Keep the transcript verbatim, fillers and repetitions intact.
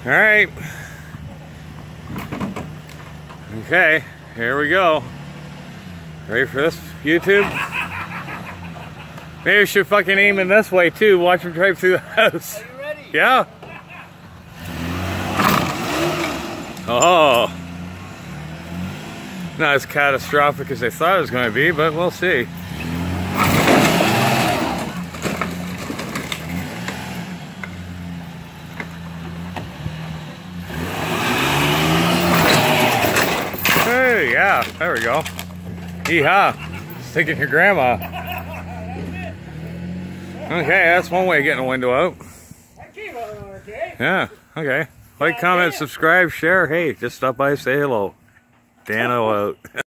All right. Okay, here we go. Ready for this, YouTube? Maybe I should fucking aim in this way too. Watch him drive through the house. Are you ready? Yeah. Oh. Not as catastrophic as they thought it was going to be, but we'll see. Hey, yeah, there we go. Yeehaw. Sticking your grandma. Okay, that's one way of getting a window out. Yeah, okay. Like, comment, subscribe, share. Hey, just stop by, say hello. Dano out.